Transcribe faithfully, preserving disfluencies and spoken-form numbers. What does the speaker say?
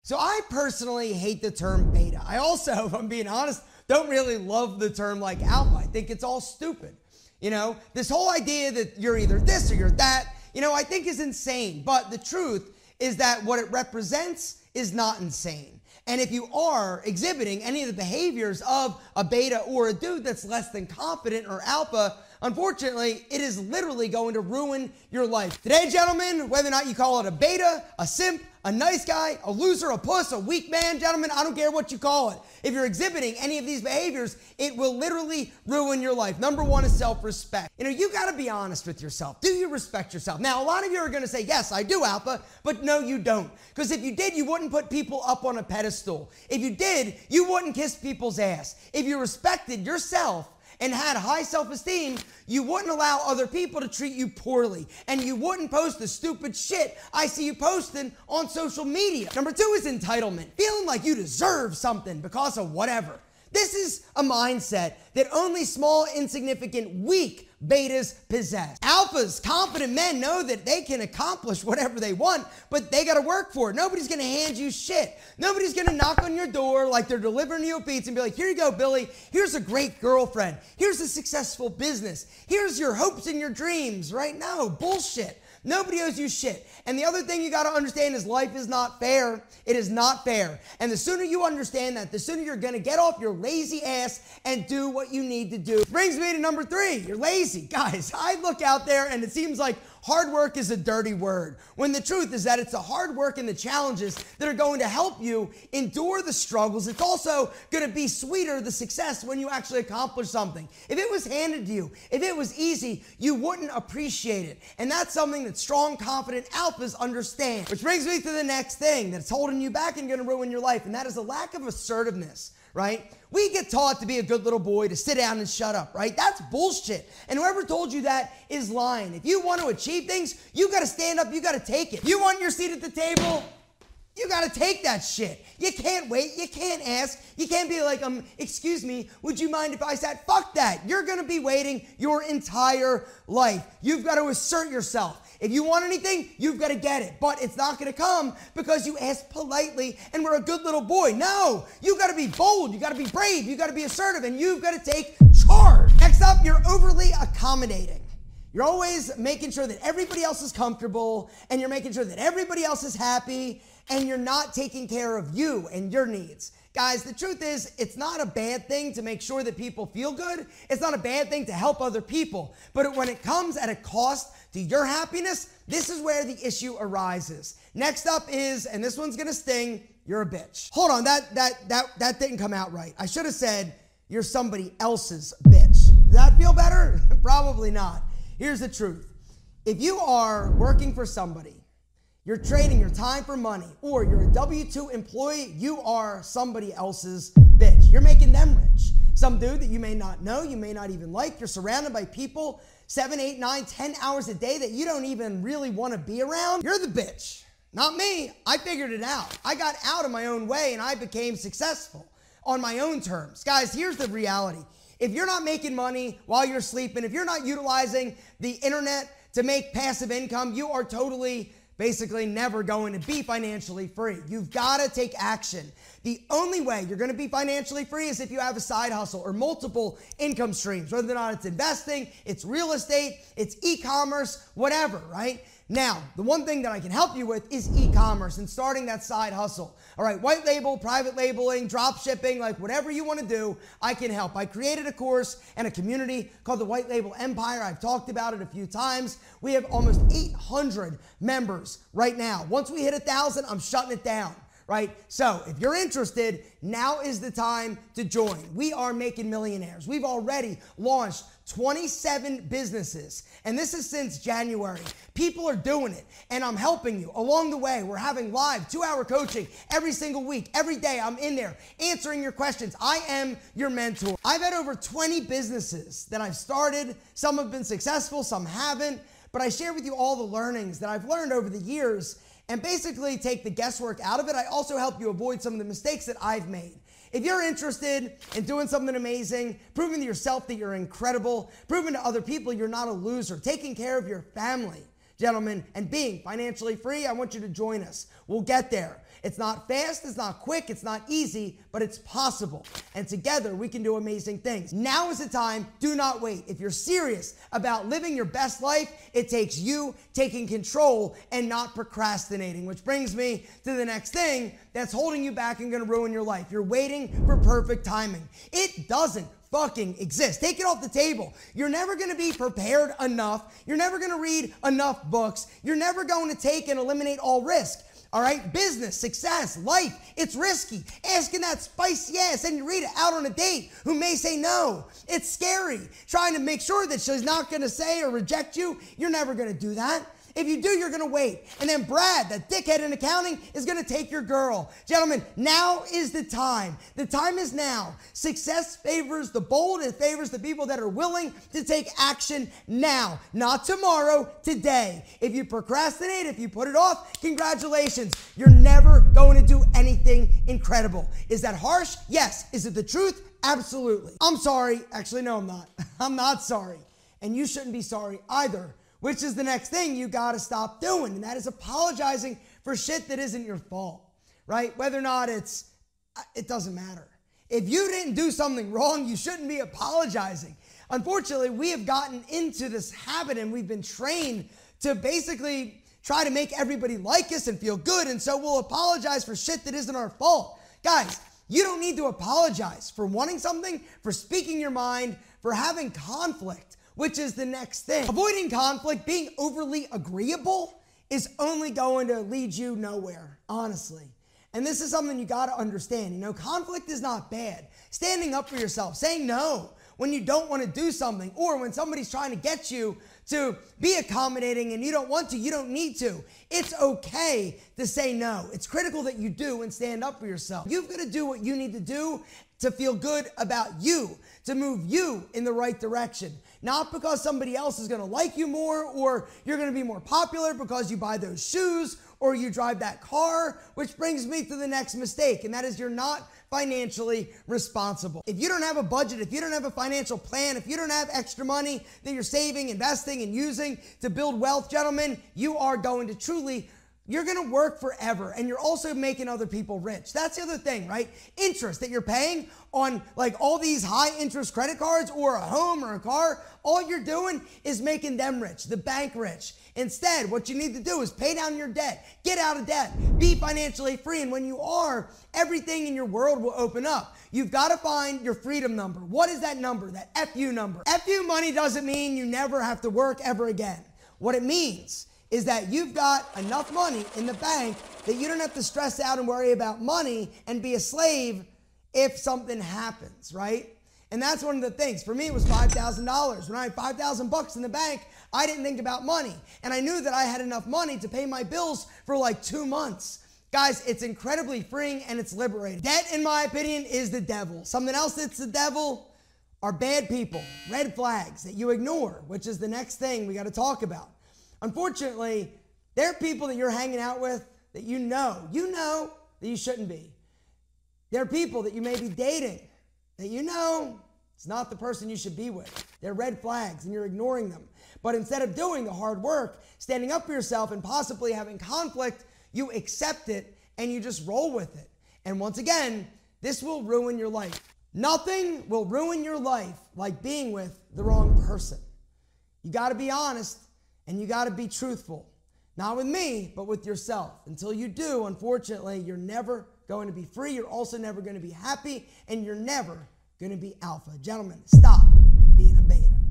So I personally hate the term beta. I also, if I'm being honest, don't really love the term like alpha. I think it's all stupid. You know, this whole idea that you're either this or you're that, you know, I think is insane. But the truth is that what it represents is not insane. And if you are exhibiting any of the behaviors of a beta or a dude that's less than confident or alpha, unfortunately, it is literally going to ruin your life. Today, gentlemen, whether or not you call it a beta, a simp, a nice guy, a loser, a puss, a weak man, gentlemen, I don't care what you call it. If you're exhibiting any of these behaviors, it will literally ruin your life. Number one is self-respect. You know, you got to be honest with yourself. Do you respect yourself? Now, a lot of you are going to say, yes, I do, alpha, but no, you don't. Because if you did, you wouldn't put people up on a pedestal. If you did, you wouldn't kiss people's ass. If you respected yourself and had high self-esteem, you wouldn't allow other people to treat you poorly. And you wouldn't post the stupid shit I see you posting on social media. Number two is entitlement. Feeling like you deserve something because of whatever. This is a mindset that only small, insignificant, weak betas possess. Alphas, confident men know that they can accomplish whatever they want, but they gotta work for it. Nobody's gonna hand you shit. Nobody's gonna knock on your door like they're delivering you a pizza and be like, here you go, Billy. Here's a great girlfriend. Here's a successful business. Here's your hopes and your dreams, right? No, bullshit. Nobody owes you shit. And the other thing you got to understand is life is not fair. It is not fair. And the sooner you understand that, the sooner you're going to get off your lazy ass and do what you need to do. Brings me to number three. You're lazy. Guys, I look out there and it seems like hard work is a dirty word, when the truth is that it's the hard work and the challenges that are going to help you endure the struggles. It's also going to be sweeter, the success, when you actually accomplish something. If it was handed to you, if it was easy, you wouldn't appreciate it. And that's something that strong, confident alphas understand. Which brings me to the next thing that's holding you back and going to ruin your life, and that is a lack of assertiveness. Right? We get taught to be a good little boy, to sit down and shut up, right? That's bullshit. And whoever told you that is lying. If you want to achieve things, you got to stand up, you got to take it. You want your seat at the table, you got to take that shit. You can't wait, you can't ask, you can't be like, um, excuse me, would you mind if I sat? Fuck that. You're going to be waiting your entire life. You've got to assert yourself. If you want anything, you've got to get it. But it's not going to come because you asked politely and we're a good little boy. No, you got to be bold. You got to be brave. You got to be assertive, and you've got to take charge. Next up, you're overly accommodating. You're always making sure that everybody else is comfortable, and you're making sure that everybody else is happy, and you're not taking care of you and your needs. Guys, the truth is, it's not a bad thing to make sure that people feel good. It's not a bad thing to help other people. But when it comes at a cost to your happiness, this is where the issue arises. Next up is, and this one's gonna sting, you're a bitch. Hold on, that that that that didn't come out right. I should have said you're somebody else's bitch. Does that feel better? Probably not. Here's the truth. If you are working for somebody, you're trading your time for money, or you're a W two employee, you are somebody else's bitch. You're making them rich. Some dude that you may not know, you may not even like. You're surrounded by people seven, eight, nine, ten hours a day that you don't even really want to be around. You're the bitch. Not me. I figured it out. I got out of my own way and I became successful on my own terms. Guys, here's the reality. If you're not making money while you're sleeping, if you're not utilizing the internet to make passive income, you are totally basically never going to be financially free. You've got to take action. The only way you're going to be financially free is if you have a side hustle or multiple income streams, whether or not it's investing, it's real estate, it's e-commerce, whatever, right? Now, the one thing that I can help you with is e-commerce and starting that side hustle. All right, white label, private labeling, drop shipping, like whatever you want to do, I can help. I created a course and a community called the White Label Empire. I've talked about it a few times. We have almost eight hundred members right now. Once we hit a thousand, I'm shutting it down. Right? So if you're interested, now is the time to join. We are making millionaires. We've already launched twenty-seven businesses, and this is since January. People are doing it, and I'm helping you along the way. We're having live two-hour coaching every single week. Every day I'm in there answering your questions. I am your mentor. I've had over twenty businesses that I've started. Some have been successful, some haven't, but I share with you all the learnings that I've learned over the years and basically take the guesswork out of it. I also help you avoid some of the mistakes that I've made. If you're interested in doing something amazing, proving to yourself that you're incredible, proving to other people you're not a loser, taking care of your family, gentlemen, and being financially free, I want you to join us. We'll get there. It's not fast, it's not quick, it's not easy, but it's possible. And together we can do amazing things. Now is the time. Do not wait. If you're serious about living your best life, it takes you taking control and not procrastinating, which brings me to the next thing that's holding you back and going to ruin your life. You're waiting for perfect timing. It doesn't fucking exist. Take it off the table. You're never going to be prepared enough. You're never going to read enough books. You're never going to take and eliminate all risk. All right? Business, success, life, it's risky. Asking that spicy ass and you read it out on a date who may say no. It's scary. Trying to make sure that she's not going to say or reject you. You're never going to do that. If you do, you're going to wait. And then Brad, that dickhead in accounting, is going to take your girl. Gentlemen, now is the time. The time is now. Success favors the bold. It favors the people that are willing to take action now. Not tomorrow, today. If you procrastinate, if you put it off, congratulations. You're never going to do anything incredible. Is that harsh? Yes. Is it the truth? Absolutely. I'm sorry. Actually, no, I'm not. I'm not sorry. And you shouldn't be sorry either. Which is the next thing you got to stop doing. And that is apologizing for shit that isn't your fault, right? Whether or not it's, it doesn't matter. If you didn't do something wrong, you shouldn't be apologizing. Unfortunately, we have gotten into this habit and we've been trained to basically try to make everybody like us and feel good. And so we'll apologize for shit that isn't our fault. Guys, you don't need to apologize for wanting something, for speaking your mind, for having conflict, which is the next thing. Avoiding conflict, being overly agreeable, is only going to lead you nowhere, honestly. And this is something you got to understand. You know, conflict is not bad. Standing up for yourself, saying no when you don't want to do something, or when somebody's trying to get you to be accommodating and you don't want to, you don't need to. It's okay to say no. It's critical that you do and stand up for yourself. You've got to do what you need to do to feel good about you, to move you in the right direction. Not because somebody else is going to like you more, or you're going to be more popular because you buy those shoes or you drive that car, which brings me to the next mistake, and that is you're not financially responsible. If you don't have a budget, if you don't have a financial plan, if you don't have extra money that you're saving, investing, and using to build wealth, gentlemen, you are going to truly You're going to work forever, and you're also making other people rich. That's the other thing, right? Interest that you're paying on like all these high interest credit cards or a home or a car, all you're doing is making them rich, the bank rich. Instead, what you need to do is pay down your debt, get out of debt, be financially free. And when you are, everything in your world will open up. You've got to find your freedom number. What is that number? That F U number. F U money doesn't mean you never have to work ever again. What it means is that you've got enough money in the bank that you don't have to stress out and worry about money and be a slave if something happens, right? And that's one of the things. For me, it was five thousand dollars. When I had five thousand bucks in the bank, I didn't think about money. And I knew that I had enough money to pay my bills for like two months. Guys, it's incredibly freeing and it's liberating. Debt, in my opinion, is the devil. Something else that's the devil are bad people, red flags that you ignore, which is the next thing we got to talk about. Unfortunately, there are people that you're hanging out with that you know, you know that you shouldn't be. There are people that you may be dating that you know it's not the person you should be with. They're red flags and you're ignoring them. But instead of doing the hard work, standing up for yourself and possibly having conflict, you accept it and you just roll with it. And once again, this will ruin your life. Nothing will ruin your life like being with the wrong person. You got to be honest. And you got to be truthful. Not with me, but with yourself. Until you do, unfortunately, you're never going to be free. You're also never going to be happy. And you're never going to be alpha. Gentlemen, stop being a beta.